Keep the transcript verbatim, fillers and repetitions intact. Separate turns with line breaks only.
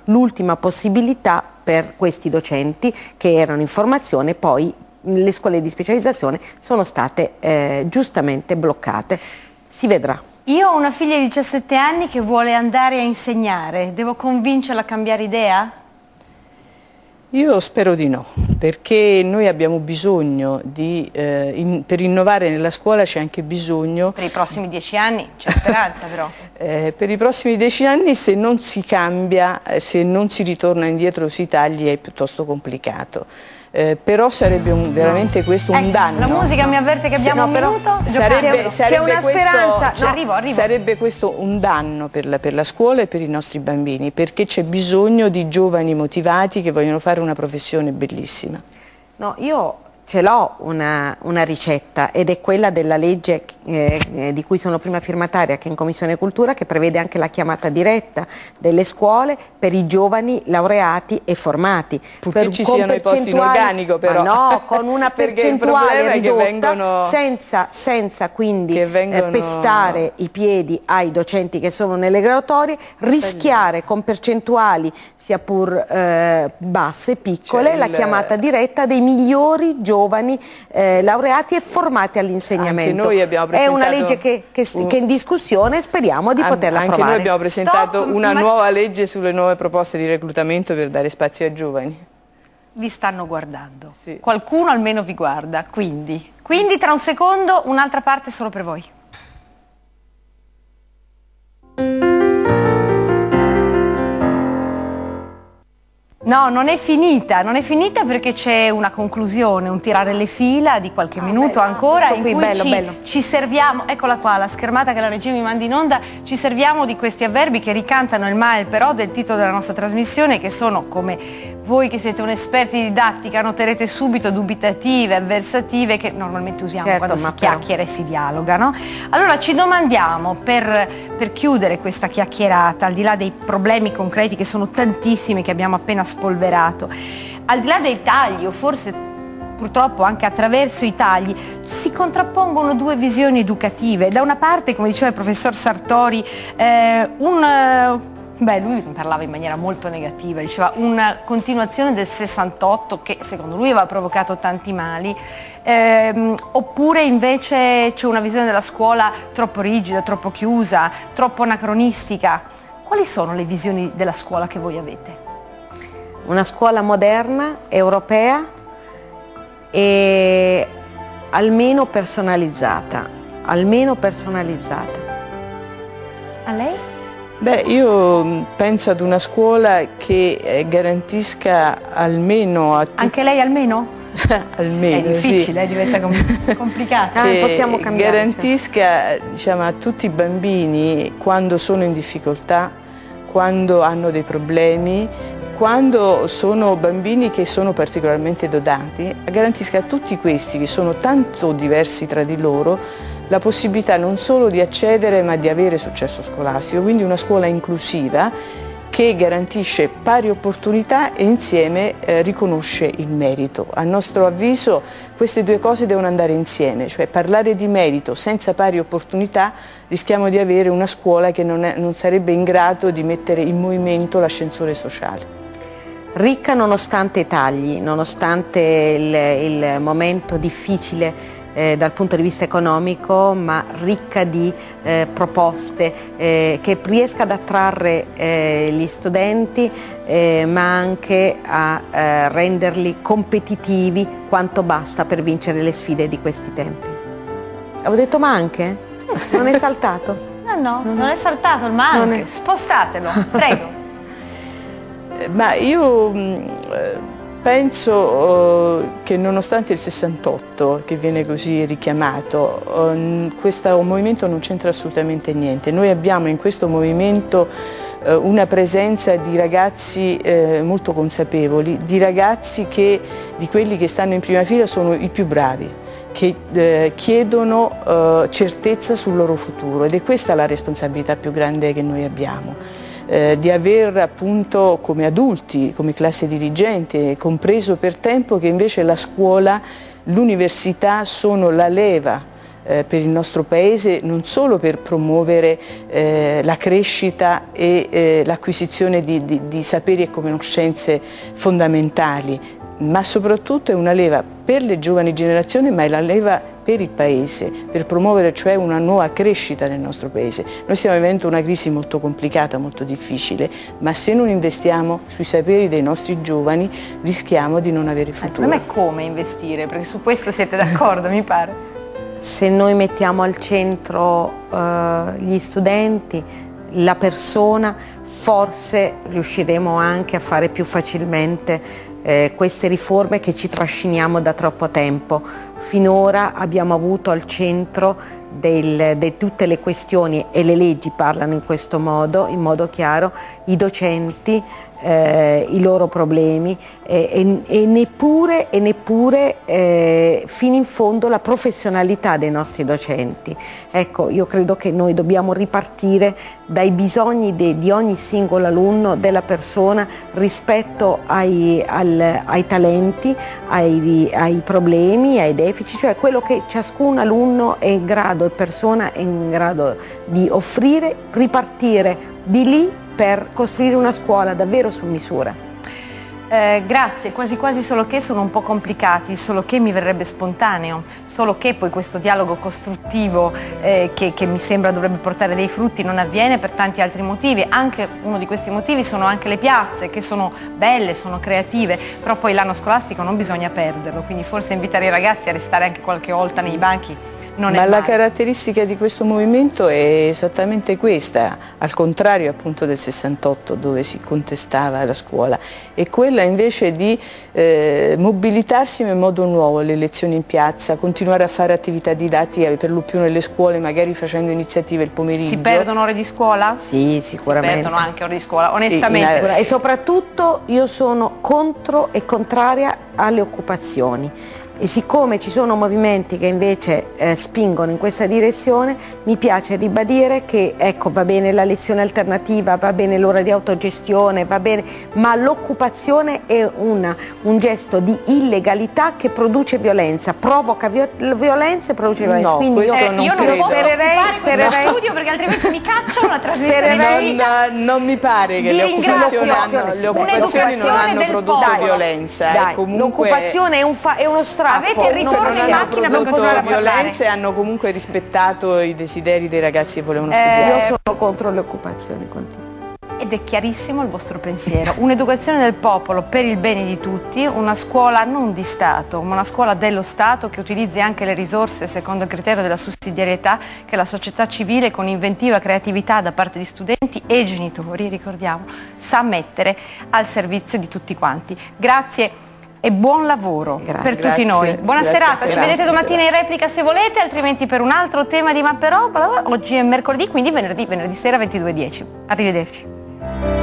l'ultima possibilità per questi docenti che erano in formazione, poi le scuole di specializzazione sono state eh, giustamente bloccate. Si vedrà.
Io ho una figlia di diciassette anni che vuole andare a insegnare, devo convincerla a cambiare idea?
Io spero di no, perché noi abbiamo bisogno di, eh, in, per innovare nella scuola c'è anche bisogno...
Per i prossimi dieci anni c'è speranza però.
eh, per i prossimi dieci anni se non si cambia, se non si ritorna indietro sui tagli è piuttosto complicato. Eh, però sarebbe un, veramente questo un
ecco,
danno.
La musica mi avverte che abbiamo no, un minuto.
Sarebbe, sarebbe
c'è una
questo,
speranza.
cioè,
arrivo, arrivo.
Sarebbe questo un danno per la, per la scuola e per i nostri bambini, perché c'è bisogno di giovani motivati che vogliono fare una professione bellissima.
No, io ce l'ho una, una ricetta ed è quella della legge eh, di cui sono prima firmataria, che è in Commissione Cultura, che prevede anche la chiamata diretta delle scuole per i giovani laureati e formati.
Purché
per,
ci siano i posti in organico però.
Ma no, con una percentuale ridotta, vengono, senza, senza quindi vengono... eh, pestare i piedi ai docenti che sono nelle graduatorie, rischiare con percentuali sia pur eh, basse, piccole, cioè la il... chiamata diretta dei migliori giovani eh, laureati e formati all'insegnamento. È una legge che, che, che è in discussione e speriamo di
An
poterla
anche
approvare.
Noi abbiamo presentato
Stop,
una
ma...
nuova legge sulle nuove proposte di reclutamento per dare spazio ai giovani.
Vi stanno guardando.
Sì.
Qualcuno almeno vi guarda, quindi. Quindi tra un secondo un'altra parte solo per voi. No, non è finita, non è finita perché c'è una conclusione, un tirare le fila di qualche ah, minuto bello, ancora in cui bello, ci, bello. ci serviamo, eccola qua la schermata che la regia mi manda in onda, ci serviamo di questi avverbi che ricantano il mal però del titolo della nostra trasmissione, che sono, come voi che siete un esperti di didattica noterete subito, dubitative, avversative, che normalmente usiamo certo, quando si chiacchiera e si dialoga, no? Allora ci domandiamo, per, per chiudere questa chiacchierata, al di là dei problemi concreti che sono tantissimi che abbiamo appena spolverato, al di là dei tagli o forse purtroppo anche attraverso i tagli si contrappongono due visioni educative. Da una parte, come diceva il professor Sartori, eh, un beh lui parlava in maniera molto negativa, diceva una continuazione del sessantotto che secondo lui aveva provocato tanti mali, ehm, oppure invece c'è una visione della scuola troppo rigida, troppo chiusa, troppo anacronistica. Quali sono le visioni della scuola che voi avete?
Una scuola moderna, europea e almeno personalizzata, almeno personalizzata.
A lei?
Beh, io penso ad una scuola che eh, garantisca almeno a tutti...
Anche lei almeno?
Almeno,
è difficile,
sì.
eh, diventa com complicato.
Ah, possiamo cambiare,
garantisca certo. diciamo, a tutti i bambini, quando sono in difficoltà, quando hanno dei problemi, quando sono bambini che sono particolarmente dotati, garantisca a tutti questi che sono tanto diversi tra di loro la possibilità non solo di accedere ma di avere successo scolastico, quindi una scuola inclusiva che garantisce pari opportunità e insieme eh, riconosce il merito. A nostro avviso queste due cose devono andare insieme, cioè parlare di merito senza pari opportunità rischiamo di avere una scuola che non, è, non sarebbe in grado di mettere in movimento l'ascensore sociale.
Ricca nonostante i tagli, nonostante il, il momento difficile eh, dal punto di vista economico, ma ricca di eh, proposte eh, che riesca ad attrarre eh, gli studenti eh, ma anche a eh, renderli competitivi quanto basta per vincere le sfide di questi tempi. Avevo detto ma anche? Sì. Non è saltato?
No, no, non, non è saltato il ma anche, è... spostatelo, prego.
Ma io penso che nonostante il sessantotto, che viene così richiamato, questo movimento non c'entra assolutamente niente. Noi abbiamo in questo movimento una presenza di ragazzi molto consapevoli, di ragazzi che, di quelli che stanno in prima fila, sono i più bravi, che eh, chiedono eh, certezza sul loro futuro, ed è questa la responsabilità più grande che noi abbiamo. Eh, di aver appunto come adulti, come classe dirigente, compreso per tempo che invece la scuola, l'università sono la leva eh, per il nostro Paese, non solo per promuovere eh, la crescita e eh, l'acquisizione di, di, di saperi e conoscenze fondamentali, ma soprattutto è una leva per le giovani generazioni, ma è la leva per il Paese, per promuovere cioè una nuova crescita nel nostro Paese. Noi stiamo vivendo una crisi molto complicata, molto difficile, ma se non investiamo sui saperi dei nostri giovani rischiamo di non avere futuro.
Il problema è come investire, perché su questo siete d'accordo, mi pare.
Se noi mettiamo al centro uh, gli studenti, la persona, forse riusciremo anche a fare più facilmente Eh, queste riforme che ci trasciniamo da troppo tempo. Finora abbiamo avuto al centro di tutte le questioni, e le leggi parlano in questo modo, in modo chiaro, i docenti, eh, i loro problemi eh, e, e neppure, e neppure eh, fino in fondo la professionalità dei nostri docenti. Ecco, io credo che noi dobbiamo ripartire dai bisogni de, di ogni singolo alunno, della persona, rispetto ai, al, ai talenti, ai, ai problemi, ai deficit, cioè quello che ciascun alunno è in grado, e persona è in grado di offrire, ripartire di lì per costruire una scuola davvero su misura.
Eh, grazie, quasi quasi solo che sono un po' complicati, solo che mi verrebbe spontaneo, solo che poi questo dialogo costruttivo eh, che, che mi sembra dovrebbe portare dei frutti non avviene per tanti altri motivi. Anche uno di questi motivi sono anche le piazze, che sono belle, sono creative, però poi l'anno scolastico non bisogna perderlo, quindi forse invitare i ragazzi a restare anche qualche volta nei banchi non è
Ma la
male.
caratteristica di questo movimento è esattamente questa, al contrario appunto del sessantotto, dove si contestava la scuola, è quella invece di eh, mobilitarsi in modo nuovo, le lezioni in piazza, continuare a fare attività didattica per lo più nelle scuole, magari facendo iniziative il pomeriggio.
Si perdono ore di scuola?
Sì, sicuramente.
Si perdono anche ore di scuola, onestamente.
E, e soprattutto io sono contro e contraria alle occupazioni. E siccome ci sono movimenti che invece eh, spingono in questa direzione, mi piace ribadire che ecco, va bene la lezione alternativa, va bene l'ora di autogestione, va bene, ma l'occupazione è una, un gesto di illegalità che produce violenza, provoca vi violenza e produce violenza.
No,
Quindi io,
eh,
non
io non
credo.
posso
spererei,
spererei studio perché altrimenti mi cacciano la trasmissione.
Non, non mi pare che
Vi
le occupazioni,
ringrazio.
hanno, le occupazioni non hanno
del
prodotto
popolo.
violenza.
Dai,
e comunque
l'occupazione è, un è uno strappo.
Avete il ritorno
non
in
hanno
macchina per
prodotto
continuare a parlare.
violenza e hanno comunque rispettato i desideri dei ragazzi che volevano
Eh,
studiare.
Io sono contro le occupazioni continue.
Ed è chiarissimo il vostro pensiero. Un'educazione del popolo per il bene di tutti, una scuola non di Stato, ma una scuola dello Stato che utilizzi anche le risorse secondo il criterio della sussidiarietà che la società civile con inventiva creatività da parte di studenti e genitori, ricordiamo, sa mettere al servizio di tutti quanti. Grazie e buon lavoro
Grazie.
per tutti
Grazie.
noi. Buona
Grazie.
serata, ci
Grazie.
vedete domattina in replica se volete, altrimenti per un altro tema di Mapperoba. Oggi è mercoledì, quindi venerdì, venerdì sera ventidue e dieci. Arrivederci.